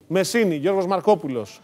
Μεσίνη, Γιώργος Μαρκόπουλος.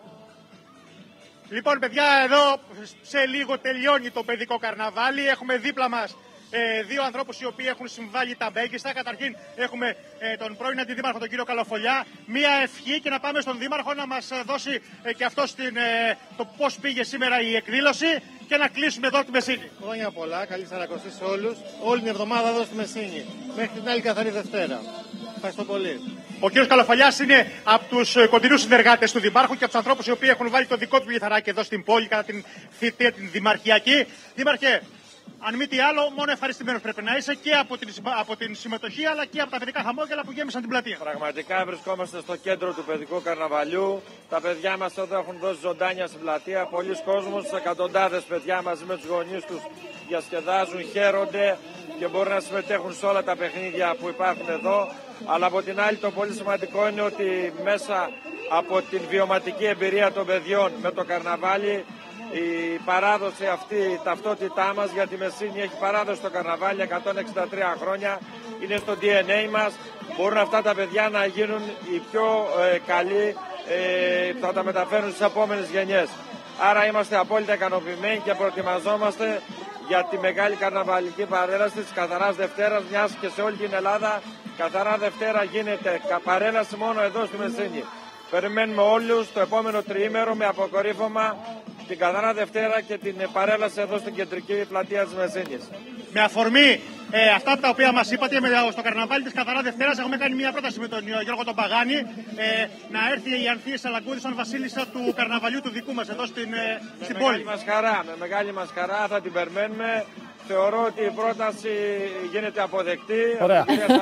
Λοιπόν, παιδιά, εδώ σε λίγο τελειώνει το παιδικό καρναβάλι. Έχουμε δίπλα μας δύο ανθρώπους οι οποίοι έχουν συμβάλει τα μπέγκιστα. Καταρχήν έχουμε τον πρώην αντιδήμαρχο, τον κύριο Καλοφολιά. Μία ευχή και να πάμε στον δήμαρχο να μας δώσει και αυτό το πώς πήγε σήμερα η εκδήλωση και να κλείσουμε εδώ τη Μεσίνη. Χρόνια πολλά, καλή Σαρακοστή σε όλους. Όλη την εβδομάδα εδώ στη Μεσίνη. Μέχρι την άλλη καθαρή Δευτέρα. Ευχαριστώ πολύ. Ο κύριος Καλοφαλιάς είναι από τους κοντινούς συνεργάτες του Δημάρχου και από τους ανθρώπους οι οποίοι έχουν βάλει το δικό του λιθαράκι εδώ στην πόλη κατά την θητεία την δημαρχιακή. Δήμαρχε, αν μη τι άλλο, μόνο ευχαριστημένος πρέπει να είσαι και από την συμμετοχή αλλά και από τα παιδικά χαμόγελα που γέμισαν την πλατεία. Πραγματικά βρισκόμαστε στο κέντρο του παιδικού καρναβαλιού. Τα παιδιά μας εδώ έχουν δώσει ζωντάνια στην πλατεία. Πολλοί κόσμος, εκατοντάδες παιδιά μαζί με τους γονείς τους διασκεδάζουν, χαίρονται και μπορούν να συμμετέχουν σε όλα τα παιχνίδια που υπάρχουν εδώ. Αλλά από την άλλη το πολύ σημαντικό είναι ότι μέσα από την βιωματική εμπειρία των παιδιών με το καρναβάλι, η παράδοση αυτή, η ταυτότητά μας για τη Μεσίνη έχει παράδοση στο καρναβάλι 163 χρόνια, είναι στο DNA μας. Μπορούν αυτά τα παιδιά να γίνουν οι πιο καλοί, θα τα μεταφέρουν στις επόμενες γενιές. Άρα είμαστε απόλυτα ικανοποιημένοι και προετοιμαζόμαστε για τη μεγάλη καρναβαλική παρέλαση της Καθαράς Δευτέρας, μιας και σε όλη την Ελλάδα Καθαρά Δευτέρα γίνεται παρέλαση μόνο εδώ στη Μεσίνη. Περιμένουμε όλους το επόμενο τριήμερο με αποκορύφωμα την Καθαρά Δευτέρα και την παρέλαση εδώ στην κεντρική πλατεία της Μεσίνης. Με αφορμή αυτά τα οποία μας είπατε στο καρναβάλι της Καθαρά Δευτέρας, έχουμε κάνει μια πρόταση με τον Γιώργο τον Παγάνη να έρθει η Ανθία Σαλαγκούδη σαν βασίλισσα του καρναβαλιού του δικού μας εδώ στην πόλη. Με μεγάλη μας χαρά θα την περιμένουμε. Θεωρώ ότι η πρόταση γίνεται αποδεκτή. Ωραία.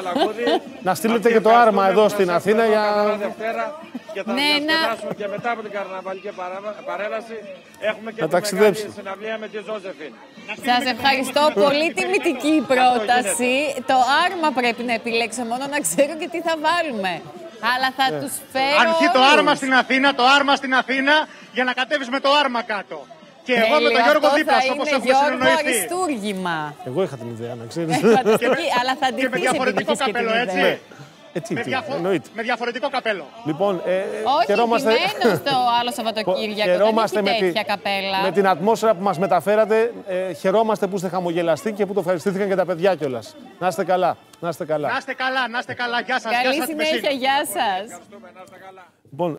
Να στείλετε και το άρμα εδώ στην Αθήνα για... Και θα διασκεδάσουμε και μετά από την καρναβαλική παρέλαση. Έχουμε και τη μεγάλη συναυλία με τη Ζώζεφιν. Σας ευχαριστώ. Πολύ τιμητική η πρόταση. Το άρμα πρέπει να επιλέξω μόνο να ξέρω και τι θα βάλουμε. Αλλά θα τους φέρω Αρχή το άρμα στην Αθήνα, για να κατέβεις με το άρμα κάτω. Και εγώ με τον Γιώργο δίπλα, όπως έχουμε συνονοηθεί. Αριστούργημα. Εγώ είχα την ιδέα, να ξέρεις. Αλλά θα και με διαφορετικό καπέλο, έτσι. Με διαφορετικό καπέλο. Λοιπόν, όχι, επιμένω στο άλλο Σαββατοκύριακο. Δεν έχει τέτοια καπέλα. Με την ατμόσφαιρα που μας μεταφέρατε, χαιρόμαστε που είστε χαμογελαστοί και που το ευχαριστήθηκαν και τα παιδιά κιόλας. Να είστε καλά. Να είστε καλά. Να είστε καλά. Γεια σας. Καλή συνέχεια. Γεια σας. Λοιπόν,